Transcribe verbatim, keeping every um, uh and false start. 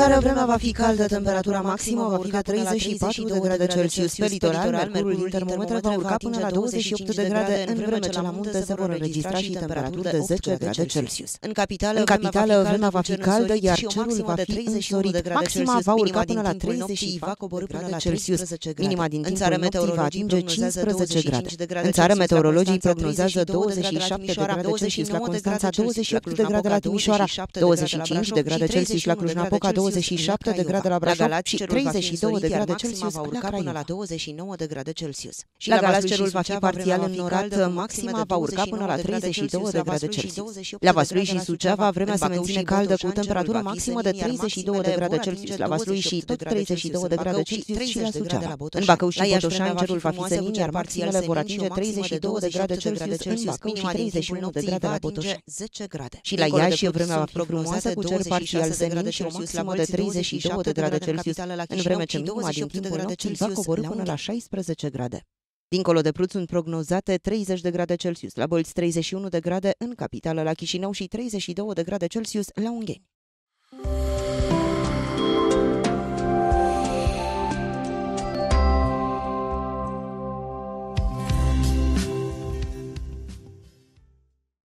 țară vremea va fi caldă, temperatura maximă va fi de treizeci și patru de grade Celsius. Pe litoral, mercurul din termometre va urca până la douăzeci și opt de grade, în vreme ce la munte se vor înregistra și temperaturi de zece grade Celsius. În capitală, în capitală vremea va fi caldă, iar cerul va fi însorit. Maxima va urca până la treizeci și patru de grade Celsius. Minima din timpul nopții va atinge cincisprezece grade. În țară, meteorologii prognozează douăzeci și șapte de grade Celsius la Constanța, douăzeci și opt de grade la Timișoara, douăzeci și cinci de grade Celsius la Cluj-Napoca, douăzeci și șapte de grade la Brașov și treizeci și două de grade Celsius la Craiova. La douăzeci și nouă de grade Celsius. Și la Galați cerul va fi parțial înnorat, maxima va urca până la treizeci și două de grade Celsius. La Vaslui și Suceava vremea se menține caldă cu temperatură maximă de treizeci și două de grade Celsius la Vaslui și tot treizeci și două de grade Celsius și la Suceava. În Bacău și Botoșani cerul va fi senin, iar maximele vor atinge treizeci și două de grade Celsius în Bacău și treizeci și unu de grade la Botoșani. Și la Iași vremea va fi frumoasă cu cer parțial senin și o maximă de treizeci și două de grade Celsius, în vreme ce minima din timpul nopții va coborî până la șaisprezece grade. Dincolo de Prut sunt prognozate treizeci de grade Celsius, la Bolți treizeci și unu de grade, în capitală la Chișinău și treizeci și două de grade Celsius la Ungheni.